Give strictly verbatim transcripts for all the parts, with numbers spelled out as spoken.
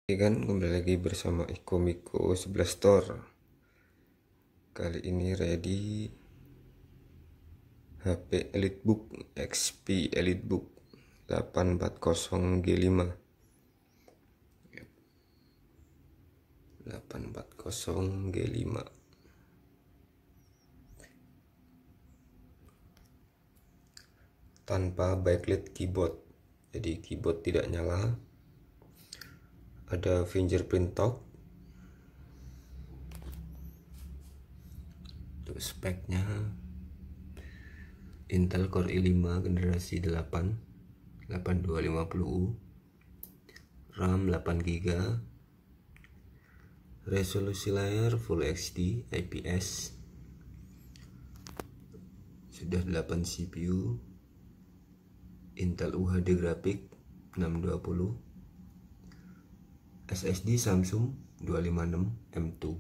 Oke kan, kembali lagi bersama Ikomiko sebelas Store. Kali ini ready H P EliteBook X P EliteBook delapan empat nol G lima delapan empat nol G lima. Tanpa backlit keyboard, jadi keyboard tidak nyala. Ada fingerprint talk. Untuk speknya Intel Core i lima generasi delapan delapan dua lima nol U, RAM delapan giga, resolusi layar Full H D I P S, sudah delapan C P U, Intel U H D grafik enam dua nol, S S D Samsung dua lima enam M dua.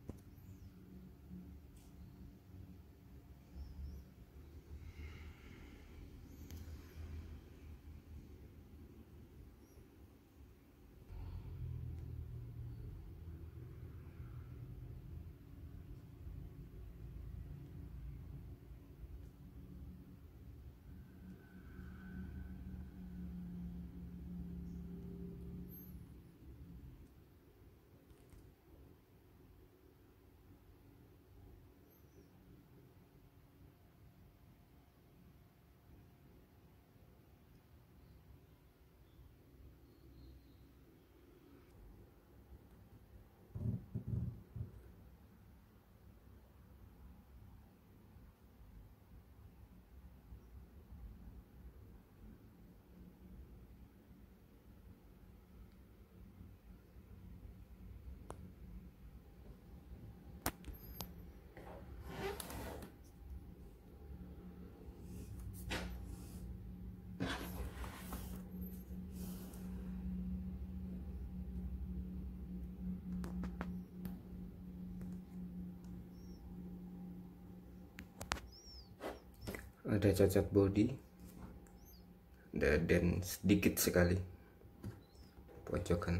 Ada cacat body, ada dent sedikit sekali pojokan.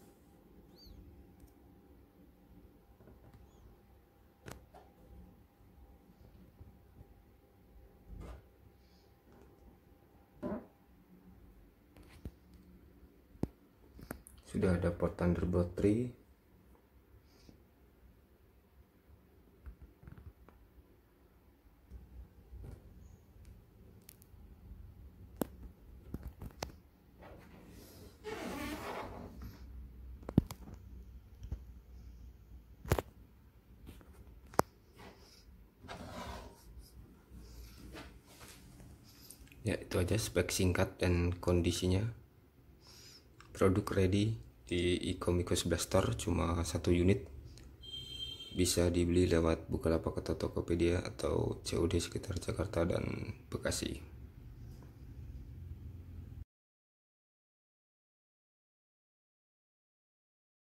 Sudah ada port Thunderbolt tiga. Ya, itu aja spek singkat dan kondisinya. Produk ready di Ikomiko sebelas Store, cuma satu unit. Bisa dibeli lewat Bukalapak atau Tokopedia atau C O D sekitar Jakarta dan Bekasi.